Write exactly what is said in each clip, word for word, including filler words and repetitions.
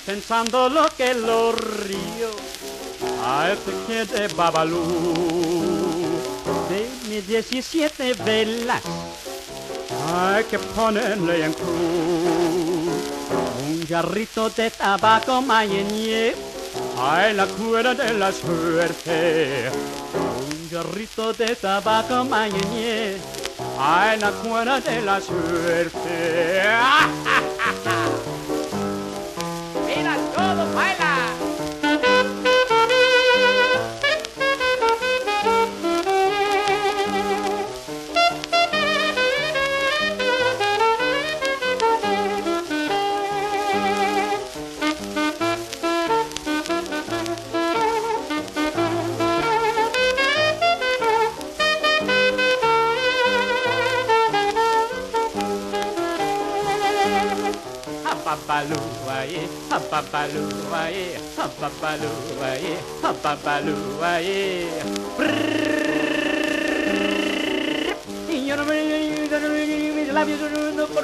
pensando lo que lo río a este que de Babalu. De mis diecisiete velas hay que ponerle en cruz un jarrito de tabaco mañanier. Ay, la cuerda de la suerte, un jarrito de tabaco mañanier. Ay, la cuerda de la suerte. Mira, todo baila. Babalu, aye, babalu, aye, babalu, aye, babalu, aye. Yo no me labios no por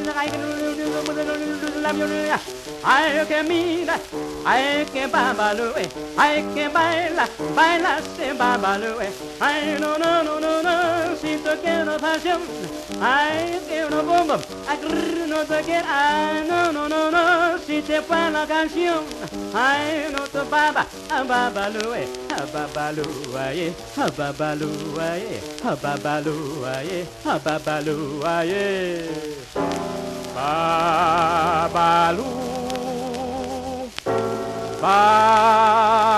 labios. Ay que mira, ay que babalu, ay que baila, baila se babalu. Ay no no no no no, si tú quieres pasión. Ay que no bomba, ay no te quiero, ay no no no no, si te fue la canción. Ay no te baba, a babalu, a babalu, ay, a babalu, ay, a babalu, ay, a babalu, ay. Babalu, Babalu.